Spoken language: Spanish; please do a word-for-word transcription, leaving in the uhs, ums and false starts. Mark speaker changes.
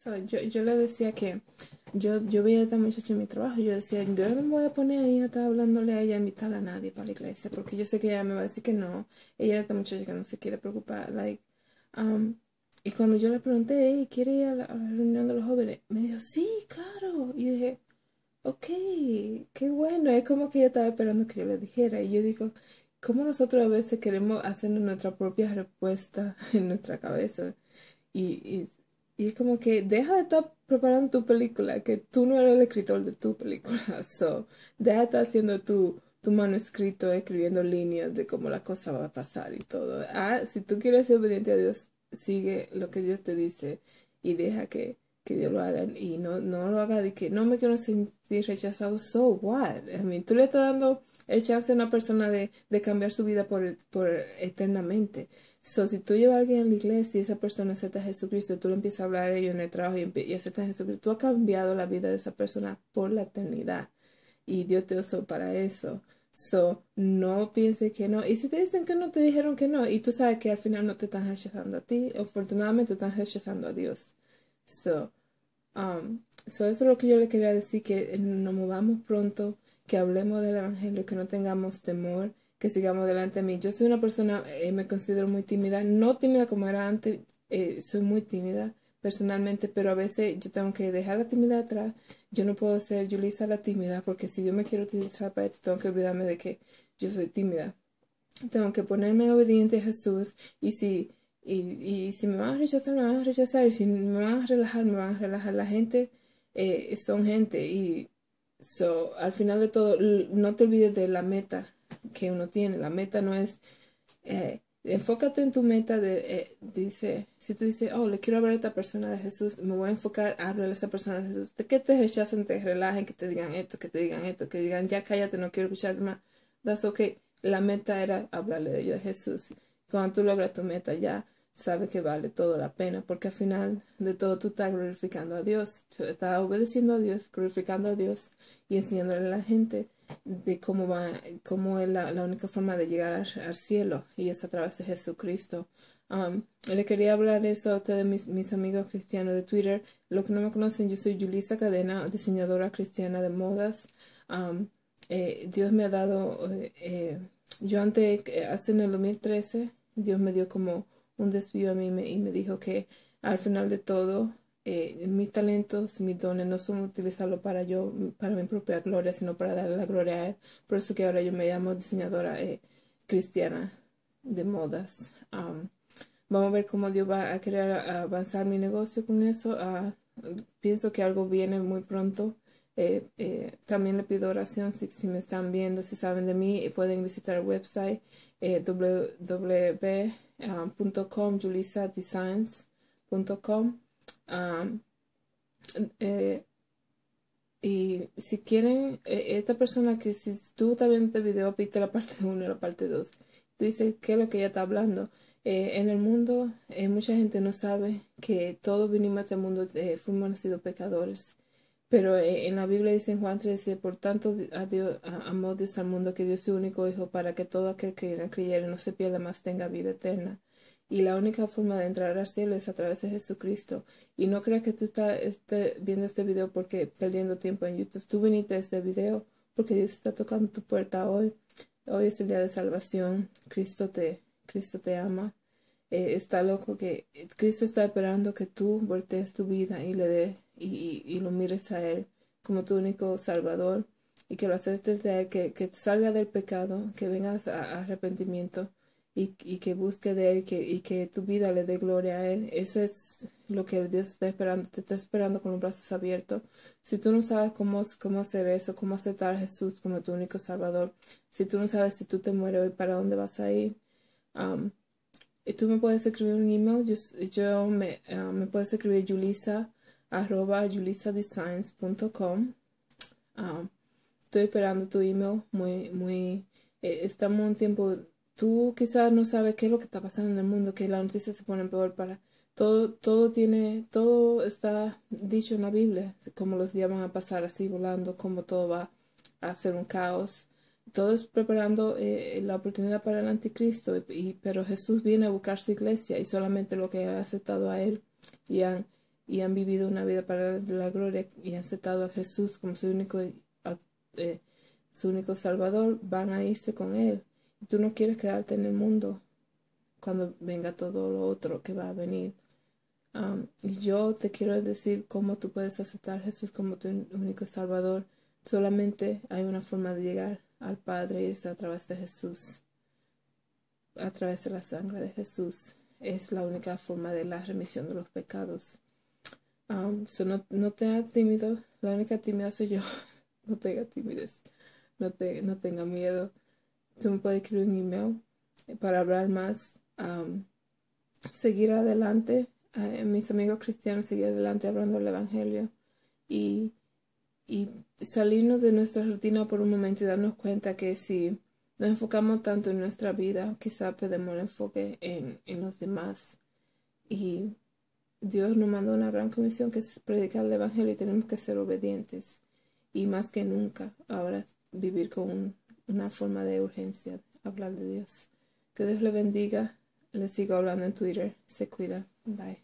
Speaker 1: So, yo, yo le decía que yo, yo veía a esta muchacha en mi trabajo y yo decía, yo no me voy a poner ahí a estar hablándole a ella, a invitar a nadie para la iglesia, porque yo sé que ella me va a decir que no. Ella es esta muchacha que no se quiere preocupar. Like, um, y cuando yo le pregunté, hey, ¿quiere ir a la, a la reunión de los jóvenes? Me dijo, sí, claro. Y yo dije, ok, qué bueno. Es como que ella estaba esperando que yo le dijera. Y yo digo, ¿cómo nosotros a veces queremos hacernos nuestra propia respuesta en nuestra cabeza? Y, y, y es como que deja de estar preparando tu película, que tú no eres el escritor de tu película. So, deja de estar haciendo tu, tu manuscrito, escribiendo líneas de cómo la cosa va a pasar y todo. Ah, si tú quieres ser obediente a Dios, sigue lo que Dios te dice y deja que, que Dios lo haga. Y no, no lo haga de que no me quiero sentir rechazado. So what? I mean, tú le estás dando el chance a una persona de, de cambiar su vida por, por eternamente. So, si tú llevas a alguien a la iglesia y esa persona acepta a Jesucristo, tú le empiezas a hablar a ellos en el trabajo y, y acepta a Jesucristo, tú has cambiado la vida de esa persona por la eternidad. Y Dios te usó para eso. So, no pienses que no. Y si te dicen que no, te dijeron que no. Y tú sabes que al final no te están rechazando a ti. Afortunadamente, te están rechazando a Dios. So, um, so eso es lo que yo le quería decir, que nos movamos pronto, que hablemos del Evangelio, que no tengamos temor, que sigamos delante de mí. Yo soy una persona, eh, me considero muy tímida, no tímida como era antes, eh, soy muy tímida personalmente, pero a veces yo tengo que dejar la timidez atrás. Yo no puedo ser Yulisa la tímida, porque si yo me quiero utilizar para esto, tengo que olvidarme de que yo soy tímida. Tengo que ponerme obediente a Jesús y si, y, y si me van a rechazar, me van a rechazar y si me van a relajar, me van a relajar. La gente eh, son gente y so, al final de todo, no te olvides de la meta que uno tiene. La meta no es, eh, enfócate en tu meta de, eh, dice, si tú dices, oh, le quiero hablar a esta persona de Jesús, me voy a enfocar a hablar a esa persona de Jesús. De que te rechacen, te relajen, que te digan esto, que te digan esto, que digan, ya cállate, no quiero escuchar más. That's okay. La meta era hablarle de ellos de Jesús. Cuando tú logras tu meta, ya sabes que vale todo la pena, porque al final de todo tú estás glorificando a Dios, tú estás obedeciendo a Dios, glorificando a Dios y enseñándole a la gente de cómo va, cómo es la, la única forma de llegar al, al cielo, y es a través de Jesucristo. Um, le quería hablar eso a ustedes, mis, mis amigos cristianos de Twitter. Los que no me conocen, yo soy Yulisa Cadena, diseñadora cristiana de modas. Um, eh, Dios me ha dado, eh, eh, yo antes, eh, hace en el dos mil trece, Dios me dio como un desvío a mí me, y me dijo que al final de todo, eh, mis talentos, mis dones no son utilizarlos para yo, para mi propia gloria, sino para darle la gloria a Él. Por eso que ahora yo me llamo diseñadora eh, cristiana de modas. Um, vamos a ver cómo Dios va a querer avanzar mi negocio con eso. Uh, pienso que algo viene muy pronto. Eh, eh, también le pido oración si, si me están viendo, si saben de mí, eh, pueden visitar el website eh, w w w punto com, julisa designs punto com. Um, eh, y si quieren, eh, esta persona que si tú estás viendo este video, viste la parte uno y la parte dos, tú dices qué es lo que ella está hablando. Eh, en el mundo, eh, mucha gente no sabe que todos vinimos a este mundo, eh, fuimos nacidos pecadores. Pero eh, en la Biblia dice en Juan tres, dice, por tanto a Dios, a, amó Dios al mundo que dio su único hijo para que todo aquel que creyera, creyera y no se pierda más tenga vida eterna. Y la única forma de entrar al cielo es a través de Jesucristo. Y no creas que tú estás este, viendo este video porque perdiendo tiempo en YouTube. Tú viniste a este video porque Dios está tocando tu puerta hoy. Hoy es el día de salvación. Cristo te, Cristo te ama. Eh, está loco que Cristo está esperando que tú voltees tu vida y le dé y, y, y lo mires a Él como tu único Salvador y que lo aceptes de Él, que, que salga del pecado, que vengas a, a arrepentimiento y, y que busque de Él y que, y que tu vida le dé gloria a Él. Eso es lo que Dios está esperando, te está esperando con los brazos abiertos. Si tú no sabes cómo, cómo hacer eso, cómo aceptar a Jesús como tu único Salvador, si tú no sabes si tú te mueres hoy, para dónde vas a ir, um, y tú me puedes escribir un email, yo, yo me, uh, me puedes escribir julisa arroba julisadesigns punto com. Um, estoy esperando tu email, muy, muy, eh, estamos en un tiempo, tú quizás no sabes qué es lo que está pasando en el mundo, que las noticias se ponen peor para, todo, todo tiene, todo está dicho en la Biblia, cómo los días van a pasar así volando, cómo todo va a ser un caos. Todo es preparando eh, la oportunidad para el anticristo, y, pero Jesús viene a buscar su iglesia y solamente lo que han aceptado a Él y han y han vivido una vida para la gloria y han aceptado a Jesús como su único, eh, su único Salvador, van a irse con Él. Y tú no quieres quedarte en el mundo cuando venga todo lo otro que va a venir. Um, y yo te quiero decir cómo tú puedes aceptar a Jesús como tu único Salvador. Solamente hay una forma de llegar al Padre y es a través de Jesús, a través de la sangre de Jesús. Es la única forma de la remisión de los pecados. Um, so no, no tengas tímido, la única tímida soy yo. No tenga timidez, no, te, no tenga miedo. Tú me puedes escribir un email para hablar más, um, seguir adelante, uh, mis amigos cristianos, seguir adelante hablando del Evangelio y, y salirnos de nuestra rutina por un momento y darnos cuenta que si nos enfocamos tanto en nuestra vida, quizá perdemos el enfoque en, en los demás. Y Dios nos mandó una gran comisión que es predicar el Evangelio y tenemos que ser obedientes. Y más que nunca, ahora vivir con un, una forma de urgencia, hablar de Dios. Que Dios le bendiga. Les sigo hablando en Twitter. Se cuida. Bye.